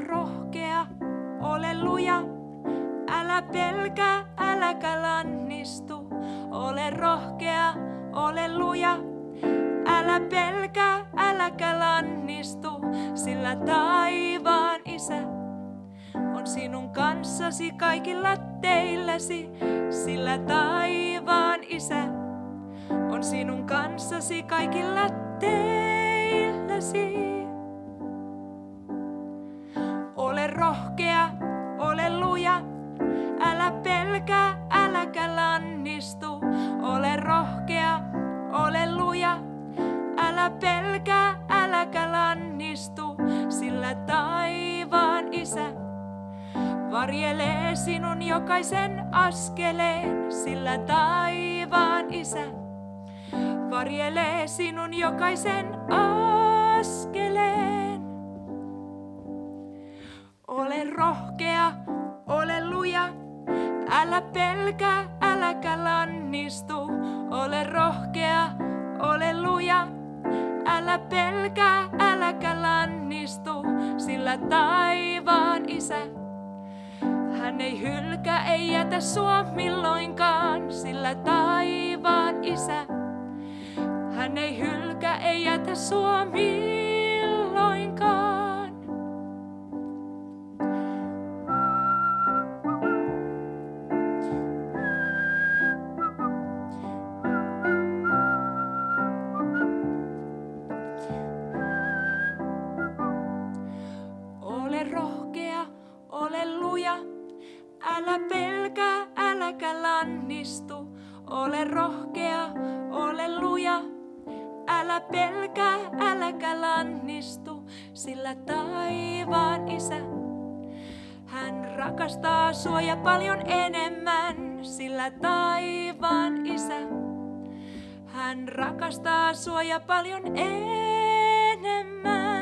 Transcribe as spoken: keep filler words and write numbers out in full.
rohkea, ole luja, älä pelkää, äläkä lannistu. Ole rohkea, ole luja, älä pelkää, äläkä lannistu, sillä taivaan Isä on sinun kanssasi kaikilla teilläsi, sillä taivaan Isä on sinun kanssasi kaikilla teilläsi. Ole rohkea, ole luja, älä pelkää, äläkä lannistu. Ole rohkea, ole luja, älä pelkää, äläkä lannistu, sillä taivaan Isä varjelee sinun jokaisen askeleen, sillä taivaan Isä varjelee sinun jokaisen askeleen. Ole rohkea, ole luja, älä pelkää, äläkä lannistu. Ole rohkea, ole luja, älä pelkää, äläkä lannistu, sillä taivaan Isä, hän ei hylkää, ei jätä sua milloinkaan, sillä taivaan Isä, hän ei hylkää, ei jätä sua milloinkaan. Ole rohkea, ole luja, älä pelkää, äläkä lannistu. Ole rohkea, ole luja, älä pelkää, äläkä lannistu, sillä taivaan Isä, hän rakastaa sua ja paljon enemmän, sillä taivaan Isä, hän rakastaa sua ja paljon enemmän.